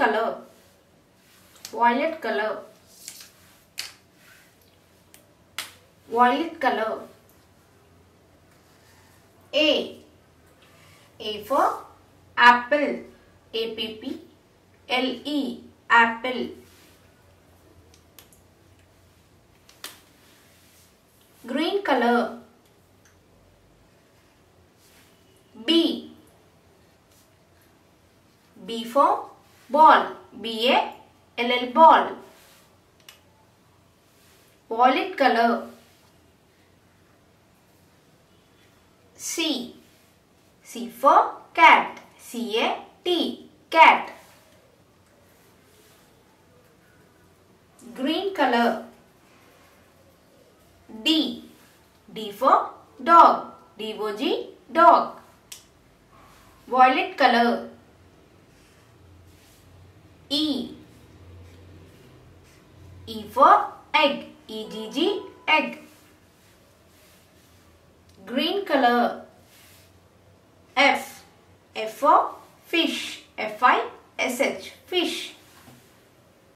color, violet color, violet color. A for apple, apple, apple. Green color. B for ball, ball, ball. Violet color. C for cat, cat, cat. Green color. D for dog, dog. Violet color. E for egg, egg. Green color. F for fish, fish, fish.